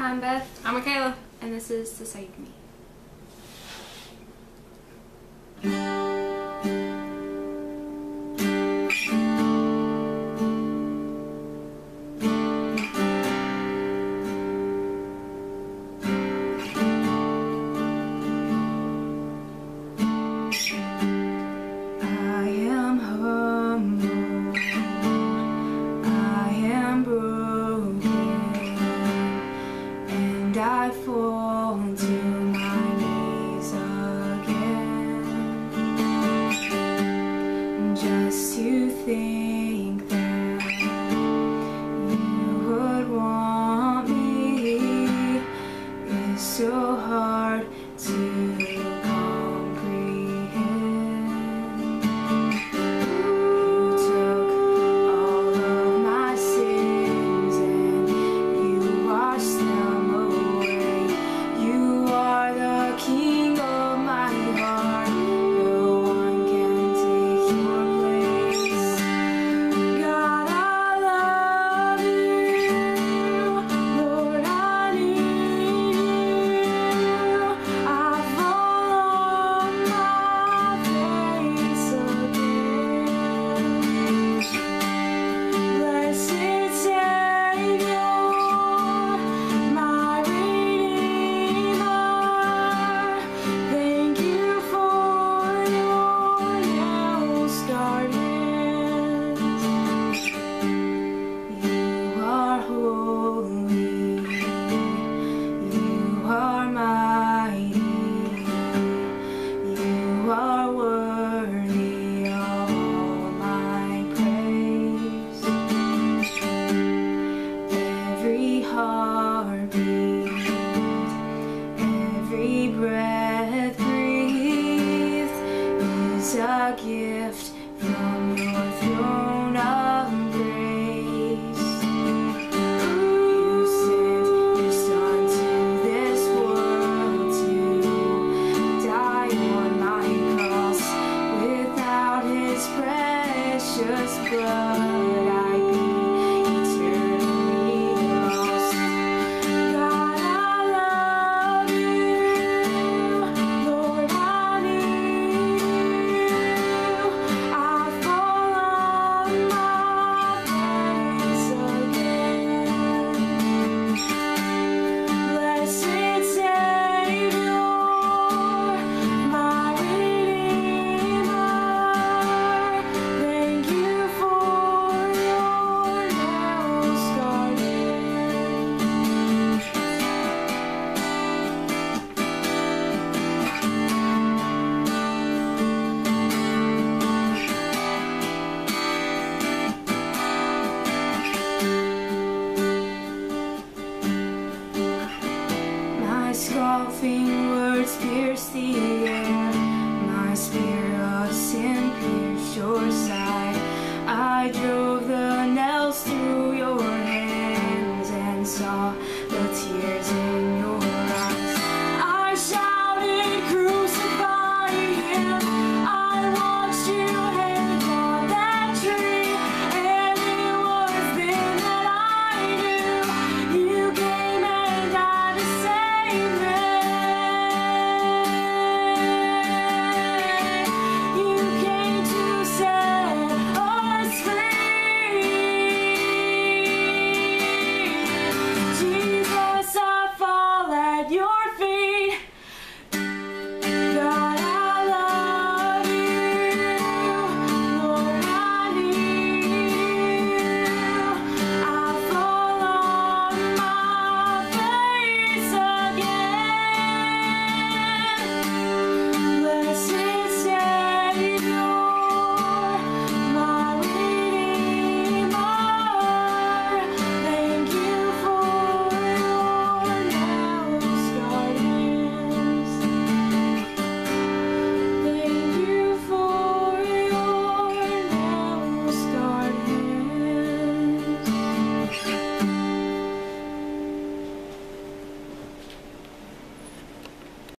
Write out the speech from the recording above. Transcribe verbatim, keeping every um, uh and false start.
Hi, I'm Beth. I'm Mikala. And this is To Save Me. I am humble, I am broken, and I fall to my knees again, just to think that you would want me is so hard to heartbeat, every breath breathed is a gift from your throne of grace. You sent your Son to this world to die on my cross. Without his precious blood, I'd be scoffing words pierce the air, my spear of sin pierced your side. I drove